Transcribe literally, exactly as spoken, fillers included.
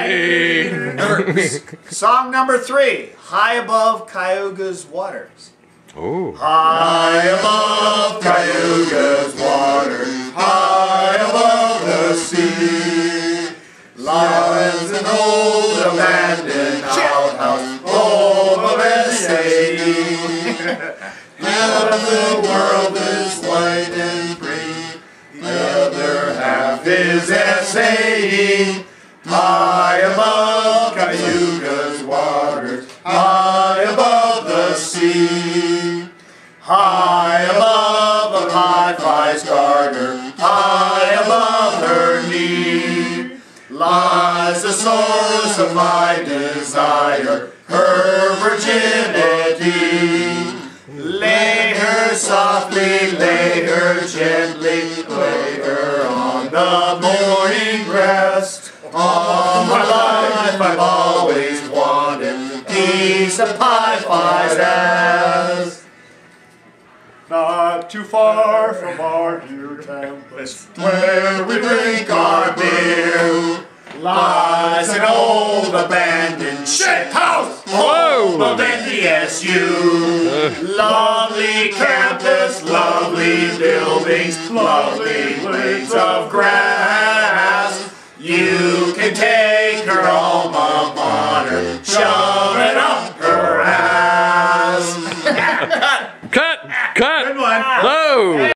Hey! Song number three, High Above Cayuga's Waters. Oh. High above Cayuga's waters, high above the sea, lies an old abandoned outhouse, home of S A E. Half of the world is white and free, the other half is S A E. High above Cayuga's waters, high above the sea, high above a hi-fi's garter, high above her knee, lies the source of my desire, her virginity. Lay her softly, lay her gently, lay her on the morning breast. All my life I've always wanted a piece of Hi-Fi's ass. Not too far from our dear Tempest, where we drink our beer, lies an old abandoned shit house, home of N D S U. Lovely campus, lovely buildings, lovely blades of grass. You can take